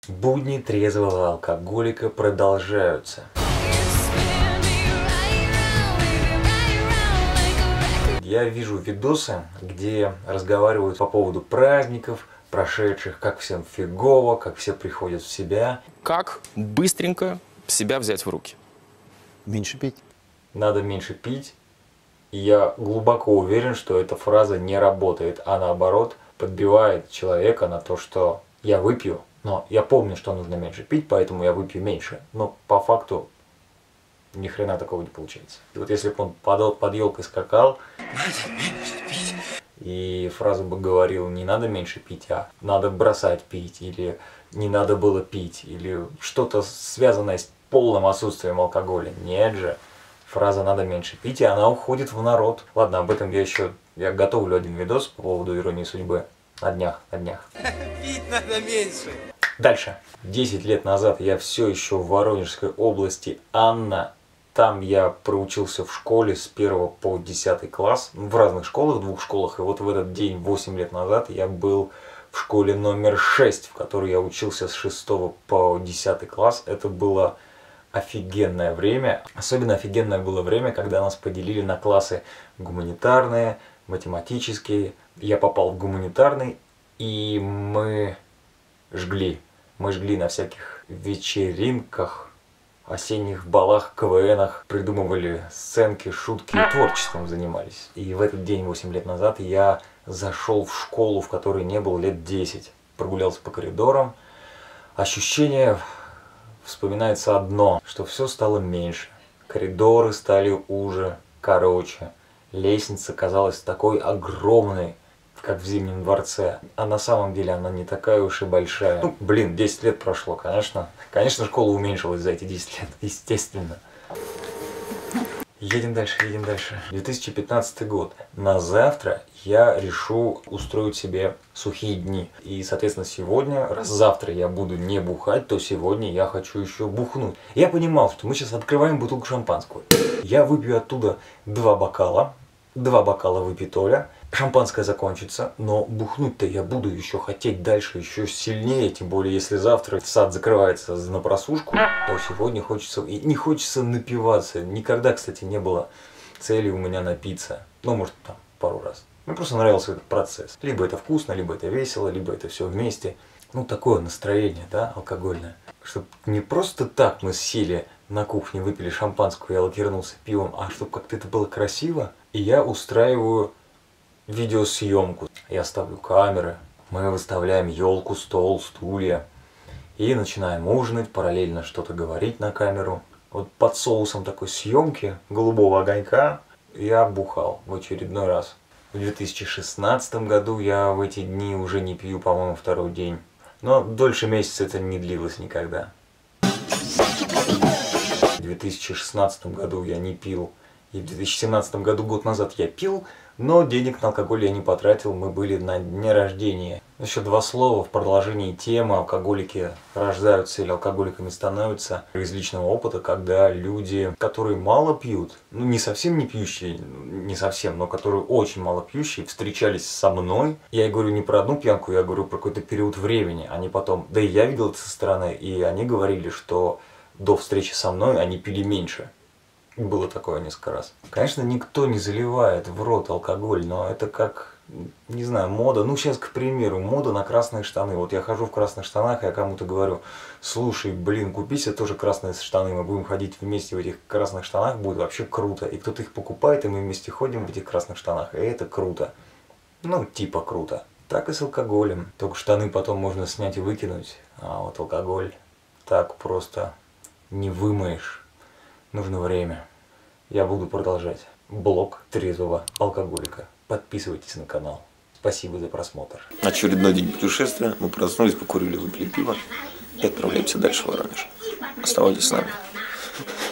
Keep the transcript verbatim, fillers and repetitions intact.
Будни трезвого алкоголика продолжаются. Я вижу видосы, где разговаривают по поводу праздников, прошедших, как всем фигово, как все приходят в себя. Как быстренько себя взять в руки? Меньше пить. Надо меньше пить. И я глубоко уверен, что эта фраза не работает, а наоборот подбивает человека на то, что я выпью, но я помню, что нужно меньше пить, поэтому я выпью меньше. Но по факту ни хрена такого не получается. И вот если бы он под, под елкой скакал, надо меньше пить, и фразу бы говорил: не надо меньше пить, а надо бросать пить, или не надо было пить, или что-то связанное с полным отсутствием алкоголя. Нет же. Фраза «надо меньше пить», и она уходит в народ. Ладно, об этом я еще я готовлю один видос по поводу иронии судьбы. На днях, на днях. Пить надо меньше. Дальше. десять лет назад я все еще в Воронежской области, Анна. Там я проучился в школе с первого по десятый класс. В разных школах, в двух школах. И вот в этот день, восемь лет назад, я был в школе номер шесть, в которой я учился с шестого по десятый класс. Это было офигенное время. Особенно офигенное было время, когда нас поделили на классы гуманитарные, математические. Я попал в гуманитарный, и мы жгли. Мы жгли на всяких вечеринках, осенних балах, КВНах, придумывали сценки, шутки, творчеством занимались. И в этот день, восемь лет назад, я зашел в школу, в которой не был лет десять. Прогулялся по коридорам. Ощущение... Вспоминается одно, что все стало меньше, коридоры стали уже, короче, лестница казалась такой огромной, как в Зимнем дворце, а на самом деле она не такая уж и большая. Ну, блин, десять лет прошло, конечно, конечно, школа уменьшилась за эти десять лет, естественно. Едем дальше, едем дальше. две тысячи пятнадцатый год. На завтра я решу устроить себе сухие дни. И, соответственно, сегодня, раз завтра я буду не бухать, то сегодня я хочу еще бухнуть. Я понимал, что мы сейчас открываем бутылку шампанского. Я выпью оттуда два бокала. Два бокала выпьет Оля. Шампанское закончится, но бухнуть-то я буду еще хотеть дальше, еще сильнее. Тем более, если завтра сад закрывается на просушку, то сегодня хочется... И не хочется напиваться. Никогда, кстати, не было цели у меня напиться. Ну, может, там, пару раз. Мне просто нравился этот процесс. Либо это вкусно, либо это весело, либо это все вместе. Ну, такое настроение, да, алкогольное. Чтобы не просто так мы сели на кухне, выпили шампанское, я лакернулся пивом, а чтобы как-то это было красиво. И я устраиваю видеосъемку. Я ставлю камеры, мы выставляем елку, стол, стулья. И начинаем ужинать, параллельно что-то говорить на камеру. Вот под соусом такой съемки, голубого огонька, я бухал в очередной раз. В две тысячи шестнадцатом году я в эти дни уже не пью, по-моему, второй день. Но дольше месяца это не длилось никогда. В две тысячи шестнадцатом году я не пил. И в две тысячи семнадцатом году, год назад, я пил, но денег на алкоголь я не потратил, мы были на дне рождения. Еще два слова в продолжении темы: алкоголики рождаются или алкоголиками становятся. Из личного опыта, когда люди, которые мало пьют, ну не совсем не пьющие, не совсем, но которые очень мало пьющие, встречались со мной. Я и говорю не про одну пьянку, я говорю про какой-то период времени. Они потом, да и я видел это со стороны, и они говорили, что до встречи со мной они пили меньше. Было такое несколько раз. Конечно, никто не заливает в рот алкоголь, но это как, не знаю, мода. Ну, сейчас, к примеру, мода на красные штаны. Вот я хожу в красных штанах, и я кому-то говорю: слушай, блин, купи себе тоже красные штаны, мы будем ходить вместе в этих красных штанах, будет вообще круто. И кто-то их покупает, и мы вместе ходим в этих красных штанах, и это круто. Ну, типа круто. Так и с алкоголем. Только штаны потом можно снять и выкинуть, а вот алкоголь так просто не вымоешь. Нужно время. Я буду продолжать. Блог трезвого алкоголика. Подписывайтесь на канал. Спасибо за просмотр. Очередной день путешествия. Мы проснулись, покурили, выпили пиво и отправляемся дальше в Воронеж. Оставайтесь с нами.